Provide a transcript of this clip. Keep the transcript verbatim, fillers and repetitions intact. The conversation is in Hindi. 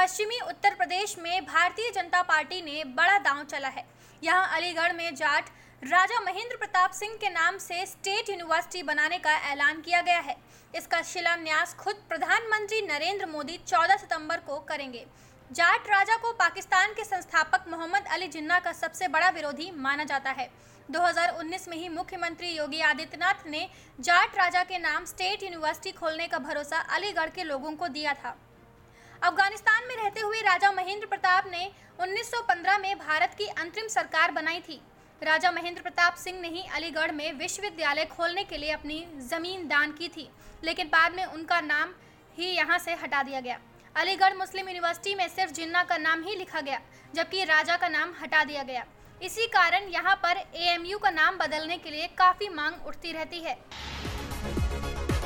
पश्चिमी उत्तर प्रदेश में भारतीय जनता पार्टी ने बड़ा दांव चला है। यहां अलीगढ़ में जाट राजा महेंद्र प्रताप सिंह के नाम से स्टेट यूनिवर्सिटी बनाने का ऐलान किया गया है। इसका शिलान्यास खुद प्रधानमंत्री नरेंद्र मोदी चौदह सितंबर को करेंगे। जाट राजा को पाकिस्तान के संस्थापक मोहम्मद अली जिन्ना का सबसे बड़ा विरोधी माना जाता है। दो हज़ार उन्नीस में ही मुख्यमंत्री योगी आदित्यनाथ ने जाट राजा के नाम स्टेट यूनिवर्सिटी खोलने का भरोसा अलीगढ़ के लोगों को दिया था। अफगानिस्तान में रहते हुए राजा महेंद्र प्रताप ने उन्नीस सौ पंद्रह में भारत की अंतरिम सरकार बनाई थी। राजा महेंद्र प्रताप सिंह ने ही अलीगढ़ में विश्वविद्यालय खोलने के लिए अपनी जमीन दान की थी, लेकिन बाद में उनका नाम ही यहां से हटा दिया गया। अलीगढ़ मुस्लिम यूनिवर्सिटी में सिर्फ जिन्ना का नाम ही लिखा गया, जबकि राजा का नाम हटा दिया गया। इसी कारण यहां पर ए एम यू का नाम बदलने के लिए काफी मांग उठती रहती है।